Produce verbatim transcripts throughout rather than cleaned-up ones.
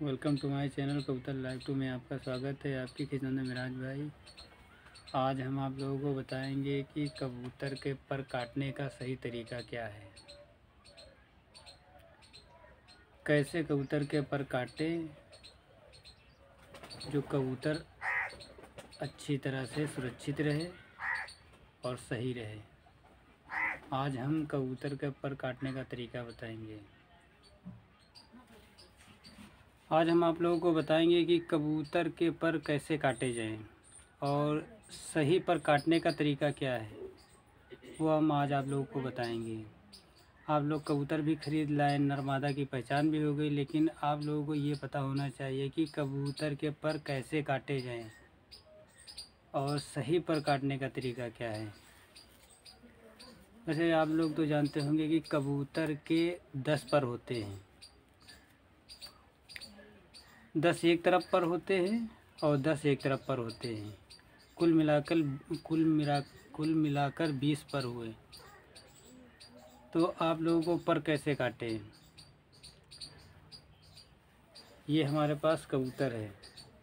Welcome to my channel कबूतर live two में आपका स्वागत है। आपकी खिदमत मिराज भाई। आज हम आप लोगों को बताएंगे कि कबूतर के पर काटने का सही तरीका क्या है, कैसे कबूतर के पर काटे जो कबूतर अच्छी तरह से सुरक्षित रहे और सही रहे। आज हम कबूतर के पर काटने का तरीका बताएंगे। आज हम आप लोगों को बताएंगे कि कबूतर के पर कैसे काटे जाएं और सही पर काटने का तरीका क्या है, वो हम आज आप लोगों को बताएंगे। आप लोग कबूतर भी ख़रीद लाए, नरमादा की पहचान भी हो गई, लेकिन आप लोगों को ये पता होना चाहिए कि कबूतर के पर कैसे काटे जाएं और सही पर काटने का तरीका क्या है। वैसे आप लोग तो जानते होंगे कि कबूतर के दस पर होते हैं, दस एक तरफ पर होते हैं और दस एक तरफ पर होते हैं। कुल मिलाकर कुल मिला कुल मिलाकर बीस पर हुए। तो आप लोगों को पर कैसे काटे। ये हमारे पास कबूतर है,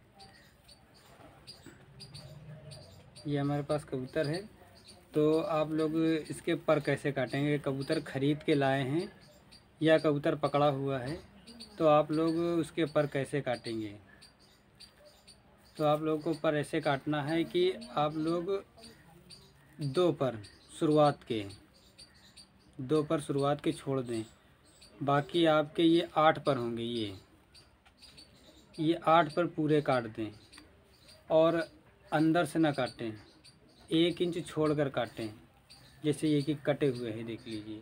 ये हमारे पास कबूतर है। तो आप लोग इसके पर कैसे काटेंगे। कबूतर ख़रीद के लाए हैं या कबूतर पकड़ा हुआ है, तो आप लोग उसके पर कैसे काटेंगे। तो आप लोगों को पर ऐसे काटना है कि आप लोग दो पर शुरुआत के दो पर शुरुआत के छोड़ दें। बाकी आपके ये आठ पर होंगे, ये ये आठ पर पूरे काट दें और अंदर से ना काटें, एक इंच छोड़कर काटें। जैसे ये कि कटे हुए हैं, देख लीजिए।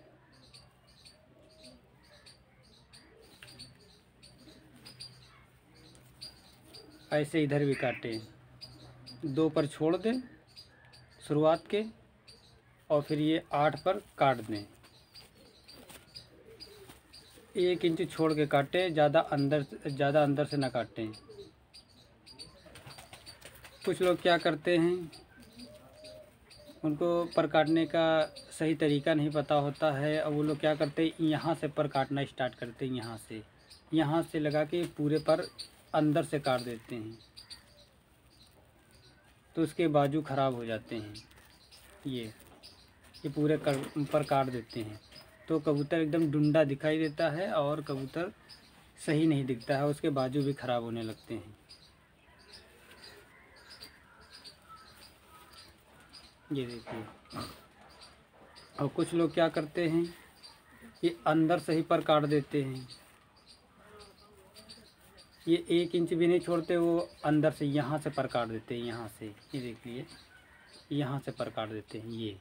ऐसे इधर भी काटें, दो पर छोड़ दें शुरुआत के और फिर ये आठ पर काट दें। एक इंच छोड़ के काटें, ज़्यादा अंदर ज़्यादा अंदर से ना काटें। कुछ लोग क्या करते हैं, उनको पर काटने का सही तरीका नहीं पता होता है और वो लोग क्या करते हैं, यहाँ से पर काटना स्टार्ट करते हैं। यहाँ से यहाँ से लगा के पूरे पर अंदर से काट देते हैं, तो उसके बाजू ख़राब हो जाते हैं। ये ये पूरे कर, पर काट देते हैं तो कबूतर एकदम डुंडा दिखाई देता है और कबूतर सही नहीं दिखता है, उसके बाजू भी ख़राब होने लगते हैं। ये देखिए। और कुछ लोग क्या करते हैं, ये अंदर से ही पर काट देते हैं। ये एक इंच भी नहीं छोड़ते, वो अंदर से यहाँ से पर काट देते हैं। यहाँ से ये देखिए, यहाँ से पर काट देते हैं ये।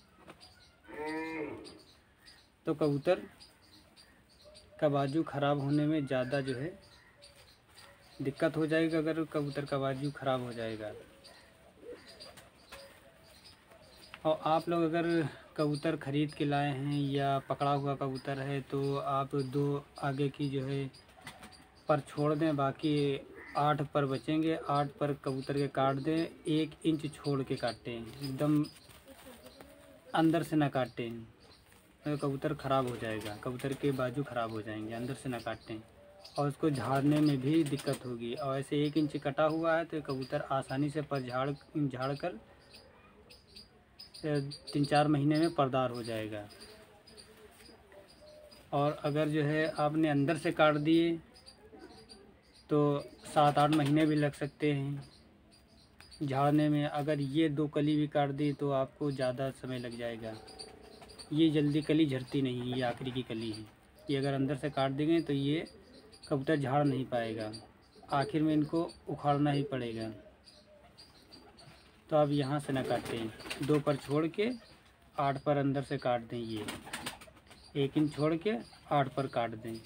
तो कबूतर का बाजू ख़राब होने में ज़्यादा जो है दिक्कत हो जाएगा, अगर कबूतर का बाजू ख़राब हो जाएगा। और आप लोग अगर कबूतर ख़रीद के लाए हैं या पकड़ा हुआ कबूतर है, तो आप दो आगे की जो है पर छोड़ दें, बाकी आठ पर बचेंगे। आठ पर कबूतर के काट दें, एक इंच छोड़ के काटें, एकदम अंदर से ना काटें, तो कबूतर ख़राब हो जाएगा, कबूतर के बाजू ख़राब हो जाएंगे। अंदर से ना काटें और उसको झाड़ने में भी दिक्कत होगी। और ऐसे एक इंच कटा हुआ है तो कबूतर आसानी से पर झाड़ झाड़ कर तीन चार महीने में परदार हो जाएगा। और अगर जो है आपने अंदर से काट दिए तो सात आठ महीने भी लग सकते हैं झाड़ने में। अगर ये दो कली भी काट दी तो आपको ज़्यादा समय लग जाएगा। ये जल्दी कली झड़ती नहीं है, ये आखिरी की कली है। ये अगर अंदर से काट देंगे तो ये कबूतर झाड़ नहीं पाएगा, आखिर में इनको उखाड़ना ही पड़ेगा। तो आप यहाँ से ना काटें, दो पर छोड़ के आठ पर अंदर से काट दें। ये एक इंच छोड़ के आठ पर काट दें।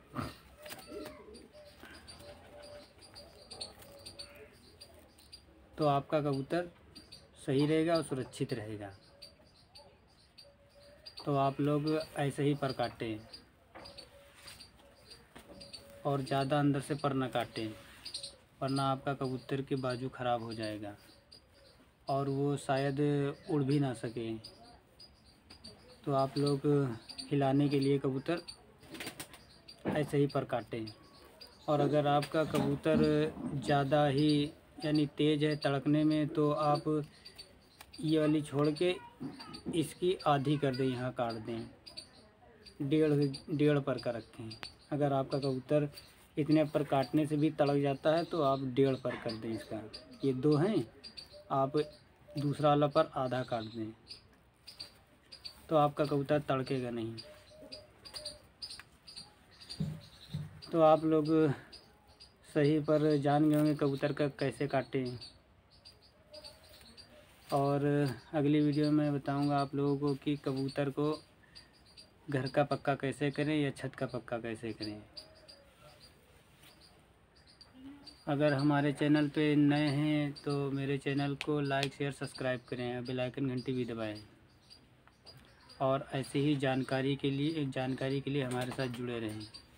तो आपका कबूतर सही रहेगा और सुरक्षित रहेगा। तो आप लोग ऐसे ही पर काटें और ज़्यादा अंदर से पर ना काटें, वरना आपका कबूतर के बाजू ख़राब हो जाएगा और वो शायद उड़ भी ना सके। तो आप लोग खिलाने के लिए कबूतर ऐसे ही पर काटें और अगर आपका कबूतर ज़्यादा ही यानी तेज़ है तड़कने में, तो आप ये वाली छोड़ के इसकी आधी कर दें, यहाँ काट दें, डेढ़ डेढ़ पर का रखें। अगर आपका कबूतर इतने पर काटने से भी तड़क जाता है तो आप डेढ़ पर कर दें इसका। ये दो हैं, आप दूसरा वाला पर आधा काट दें, तो आपका कबूतर तड़केगा नहीं। तो आप लोग सही पर जान गए होंगे कबूतर का कैसे काटें। और अगली वीडियो में बताऊंगा आप लोगों को कि कबूतर को घर का पक्का कैसे करें या छत का पक्का कैसे करें। अगर हमारे चैनल पे नए हैं तो मेरे चैनल को लाइक शेयर सब्सक्राइब करें, बेल आइकन घंटी भी दबाएं, और ऐसे ही जानकारी के लिए जानकारी के लिए हमारे साथ जुड़े रहें।